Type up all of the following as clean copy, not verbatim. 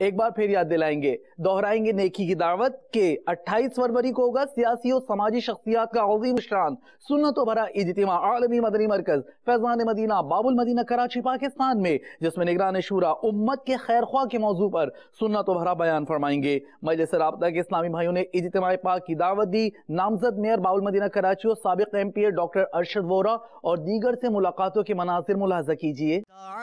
एक बार फिर याद दिलाएंगे, दोहराएंगे नेकी की दावत के 28 फरवरी को होगा सियासी और समाजी शख्सियात का अज़ीम शान सुन्नतों भरा इज्तिमा आलमी मदनी मरकज फैजान मदीना बाबुल मदीना कराची पाकिस्तान में, जिसमें निगरान शूरा उम्मत के खैर ख्वाह के मौजू पर सुन्नतों भरा बयान फरमाएंगे। मजलिस राब्ता के इस्लामी भाइयों ने इज्तिमा पाक की दावत दी। नामजद मेयर बाबुल मदीना कराची और साबिक एमपीए डॉक्टर अरशद वोरा और दीगर से मुलाकातों के मनासिर मुलाहजा कीजिए।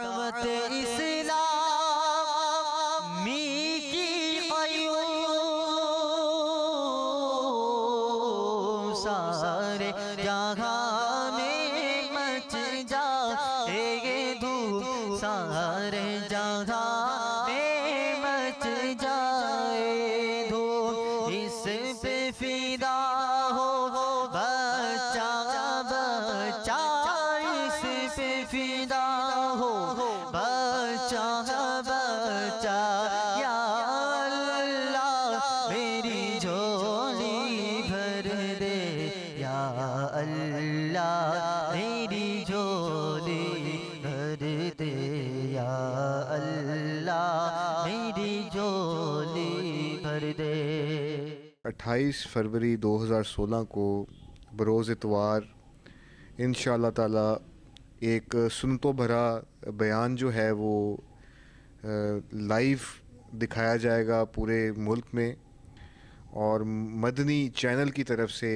सारे जहां में मच जाए धूप, सारे जहां में मच जाए धूप, इस पे फिदा हो बच्चा बच्चा, इस पे फिदा हो बच्चा बच्चा, या अल्लाह मेरी झोली भर दे, या अल्लाह मेरी झोली भर दे, या अल्लाह मेरी झोली भर दे। 28 फरवरी 2016 को बरोज़ इतवार इंशाअल्लाह ताला एक सुन्नतों भरा बयान जो है वो लाइव दिखाया जाएगा पूरे मुल्क में, और मदनी चैनल की तरफ से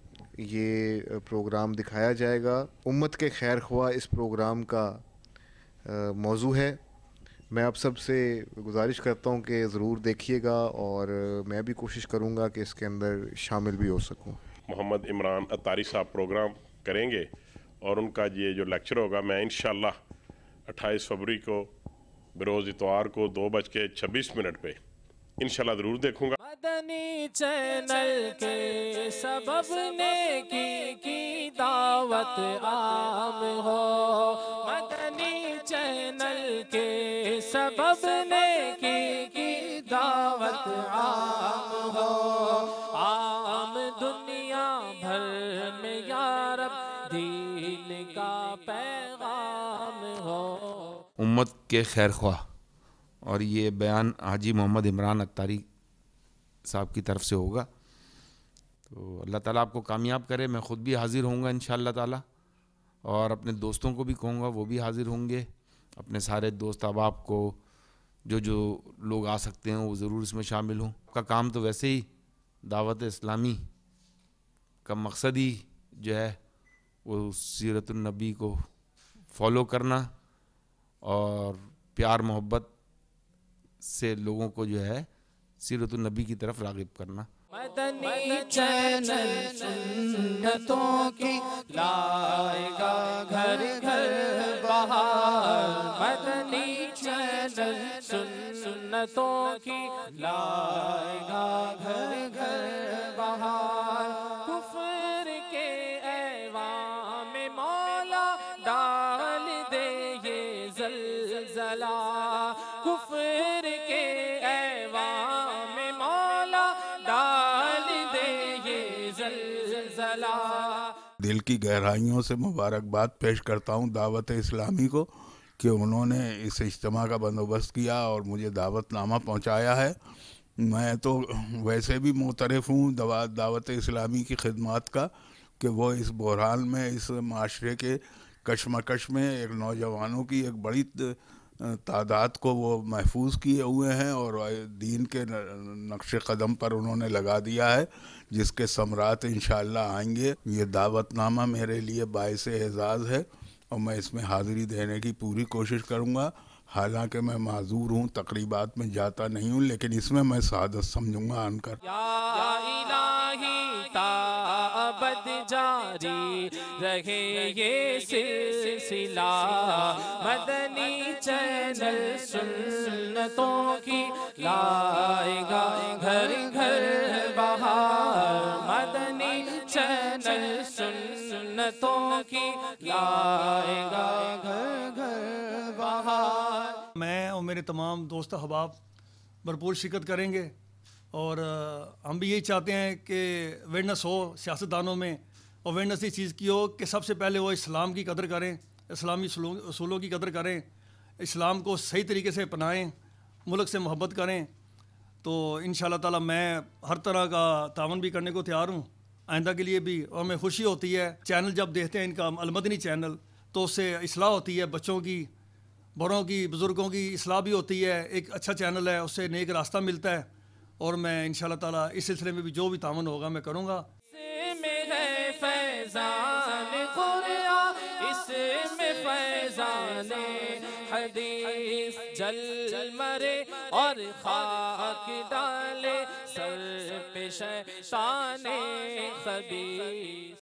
ये प्रोग्राम दिखाया जाएगा। उम्मत के खैर ख्वाह इस प्रोग्राम का मौजू है। मैं आप सब से गुजारिश करता हूँ कि ज़रूर देखिएगा, और मैं भी कोशिश करूँगा कि इसके अंदर शामिल भी हो सकूँ। मोहम्मद इमरान अत्तारी साहब प्रोग्राम करेंगे और उनका ये जो लेक्चर होगा मैं इंशाअल्लाह 28 फरवरी को बरोज़ इतवार को 2:26 पे इंशाल्लाह ज़रूर देखूंगा। मदनी चैनल के सबब नेकी की दावत आम हो, मदनी चैनल के सबब नेकी की दावत आम हो, आम दुनिया भर में या रब दीन का पैगाम हो। उम्मत के खैर ख्वाह और ये बयान हाजी मोहम्मद इमरान अत्तारी साहब की तरफ से होगा। तो अल्लाह ताला आपको कामयाब करे। मैं ख़ुद भी हाज़िर होऊंगा इंशाअल्लाह ताला, और अपने दोस्तों को भी कहूँगा वो भी हाज़िर होंगे। अपने सारे दोस्त अहबाब को जो लोग आ सकते हैं वो ज़रूर इसमें शामिल हों। आपका काम तो वैसे ही दावत इस्लामी का मकसद ही जो है वो सीरतुन नबी को फॉलो करना और प्यार मोहब्बत से लोगों को जो है सीरतुन नबी की तरफ राग़िब करना। मदनी चैनल सुन्नतों की लाएगा घर घर बहार, मदनी चैनल सुन्नतों की लाएगा घर घर बहार। कुफ्र के ऐवान में मौला डाल दे ये ज़लज़ला, कुफ्र के ऐवान में मौला डाल दे ये ज़लज़ला। दिल की गहराइयों से मुबारकबाद पेश करता हूँ दावत इस्लामी को कि उन्होंने इस इज्तिमा का बंदोबस्त किया और मुझे दावतनामा पहुँचाया है। मैं तो वैसे भी मुतरफ़ हूँ दावत इस्लामी की खिदमत का कि वो इस बहरान में, इस माशरे के कशमकश में एक नौजवानों की एक बड़ी तादाद को वो महफूज किए हुए हैं और दीन के नक्श कदम पर उन्होंने लगा दिया है, जिसके समरात इंशाअल्लाह आएंगे। ये दावतनामा मेरे लिए बाइस एज़ाज़ है और मैं इसमें हाज़िरी देने की पूरी कोशिश करूँगा। हालांकि मैं माजूर हूँ, तकरीबात में जाता नहीं हूँ, लेकिन इसमें मैं सादत समझूंगा आनकर। या इलाही ताअबद जारी रहे ये सिलसिला, मदनी चैनल सुन्नतों की लाएगा घर घर बहार, मदनी चैनल सुन्नतों की लाएगा घर घर बहार। मैं और मेरे तमाम दोस्त अहबाब भरपूर शिरकत करेंगे और हम भी यही चाहते हैं कि अवेयरनेस हो सियासतदानों में। अवेयरनेस इस चीज़ की हो कि सबसे पहले वो इस्लाम की कदर करें, इस्लामी उसूलों की कदर करें, इस्लाम को सही तरीके से अपनाएं मुल्क से मोहब्बत करें। तो इंशाल्लाह ताला मैं हर तरह का तावन भी करने को तैयार हूँ आइंदा के लिए भी। और हमें खुशी होती है चैनल जब देखते हैं इनका अलमदनी चैनल, तो उससे इस्लाह होती है, बच्चों की, बड़ों की, बुज़ुर्गों की इस्लाह भी होती है। एक अच्छा चैनल है, उससे नेक रास्ता मिलता है। और मैं इंशाल्लाह ताला इस सिलसिले में भी जो भी तावन होगा मैं करूँगा। इसमें है फैज़ान कुरान, इसमें फैज़ान हदीस, जल मरे और खाक डाले सर पे शैतान खबीस।